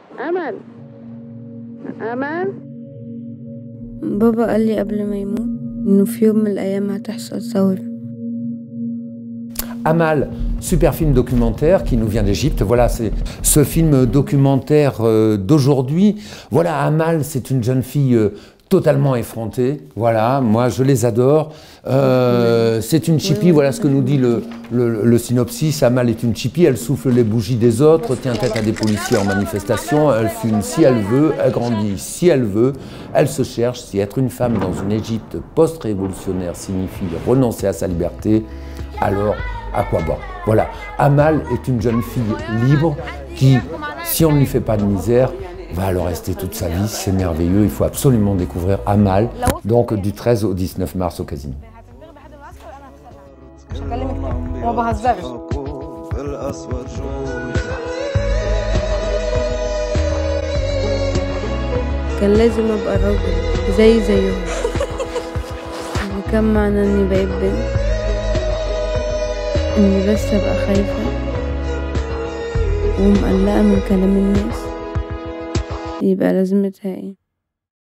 أمل أمل. بابا قال لي قبل ما يموت إنه في يوم من الأيام هتحصل ثورة. Amal, super film documentaire qui nous vient d'Égypte. Voilà, c'est ce film documentaire d'aujourd'hui. Voilà, Amal, c'est une jeune fille totalement effrontée. Voilà, moi je les adore. C'est une chippie, voilà ce que nous dit le synopsis. Amal est une chippie, elle souffle les bougies des autres, tient tête à des policiers en manifestation, elle fume si elle veut, elle grandit si elle veut, elle se cherche. Si être une femme dans une Égypte post-révolutionnaire signifie renoncer à sa liberté, alors à quoi bon? Voilà, Amal est une jeune fille libre qui, si on ne lui fait pas de misère, va le rester toute sa vie. C'est merveilleux, il faut absolument découvrir Amal, donc du 13 au 19 mars au Casino. كان لازم أبقى راجل زيهم. وكان معنى إني بقيت بنت إني بس أبقى خايفة ومقلقة من كلام الناس، يبقى لازمتها إيه؟